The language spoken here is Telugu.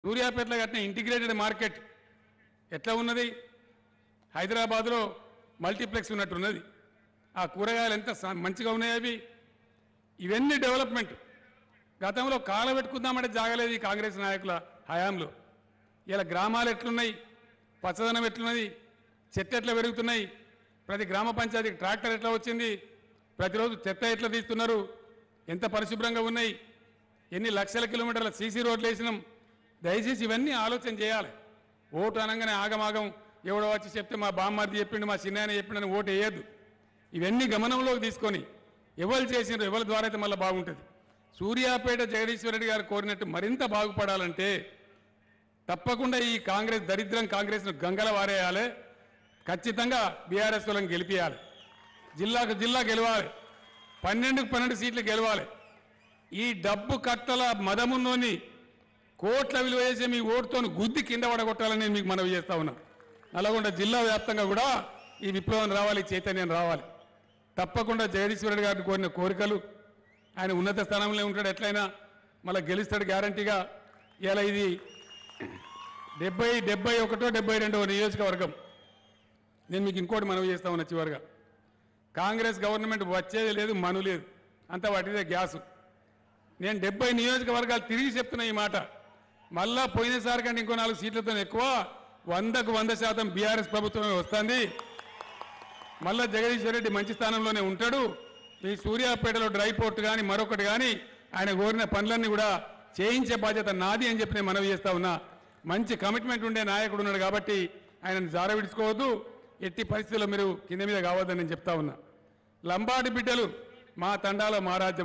సూర్యాపేటలో కట్టిన ఇంటిగ్రేటెడ్ మార్కెట్ ఎట్లా ఉన్నది? హైదరాబాద్లో మల్టీప్లెక్స్ ఉన్నట్టున్నది. ఆ కూరగాయలు ఎంత మంచిగా ఉన్నాయి అవి. ఇవన్నీ డెవలప్మెంట్. గతంలో కాలబెట్టుకుందామంటే జాగలేదు ఈ కాంగ్రెస్ నాయకుల హయాంలో. ఇలా గ్రామాలు ఎట్లున్నాయి, పచ్చదనం ఎట్లున్నది, చెత్త ఎట్లా పెరుగుతున్నాయి, ప్రతి గ్రామ పంచాయతీకి ట్రాక్టర్ ఎట్లా వచ్చింది, ప్రతిరోజు చెత్త ఎట్లా తీస్తున్నారు, ఎంత పరిశుభ్రంగా ఉన్నాయి, ఎన్ని లక్షల కిలోమీటర్ల సీసీ రోడ్లు వేసినాం. దయచేసి ఇవన్నీ ఆలోచన చేయాలి. ఓటు అనగానే ఆగమాగం ఎవడో వచ్చి చెప్తే మా బామ్మర్ది చెప్పిండు, మా చిన్నాయన చెప్పిండని ఓటు వేయద్దు. ఇవన్నీ గమనంలోకి తీసుకొని ఎవరు చేసినారు, ఎవరి ద్వారా అయితే మళ్ళీ బాగుంటుంది. సూర్యాపేట జగదీశ్వర రెడ్డి గారు కోరినట్టు మరింత బాగుపడాలంటే తప్పకుండా ఈ కాంగ్రెస్ దరిద్రం కాంగ్రెస్ను గంగల వారేయాలి. ఖచ్చితంగా బీఆర్ఎస్ వాళ్ళని గెలిపియాలి. జిల్లాకు జిల్లా గెలవాలి. 12కు 12 సీట్లు గెలవాలి. ఈ డబ్బు కట్టల మదమున్నోని కోట్ల విలువ చేసే మీ ఓటుతో గుద్ది కింద పడగొట్టాలని నేను మీకు మనవి చేస్తా ఉన్నా. నల్గొండ జిల్లా వ్యాప్తంగా కూడా ఈ విప్లవం రావాలి, చైతన్యం రావాలి. తప్పకుండా జగదీశ్వర రెడ్డి గారిని కోరిన కోరికలు, ఆయన ఉన్నత స్థానంలో ఉంటాడు, ఎట్లయినా మళ్ళీ గెలుస్తాడు గ్యారంటీగా. ఇలా ఇది 71వ 72వ నియోజకవర్గం. నేను మీకు ఇంకోటి మనవి చేస్తా ఉన్నా చివరిగా. కాంగ్రెస్ గవర్నమెంట్ వచ్చేది లేదు, మను లేదు, అంతా వాటిదే గ్యాసు. నేను 70 నియోజకవర్గాలు తిరిగి చెప్తున్నా ఈ మాట. మళ్ళా పోయినసారి కంటే ఇంకో 4 సీట్లతో ఎక్కువ 100కు 100% బీఆర్ఎస్ ప్రభుత్వమే వస్తుంది. మళ్ళా జగదీశ్వర రెడ్డి మంచి స్థానంలోనే ఉంటాడు. ఈ సూర్యాపేటలో డ్రై పోర్ట్ కానీ మరొకటి కానీ ఆయన కోరిన పనులన్నీ కూడా చేయించే బాధ్యత నాది అని చెప్పి నేను మనవి చేస్తా ఉన్నా. మంచి కమిట్మెంట్ ఉండే నాయకుడు ఉన్నాడు కాబట్టి ఆయనను జార విడుచుకోవద్దు. ఎట్టి పరిస్థితుల్లో మీరు కింద మీద కావద్దని నేను చెప్తా ఉన్నా. లంబాడి బిడ్డలు మా తండాలో మా రాజ్యం.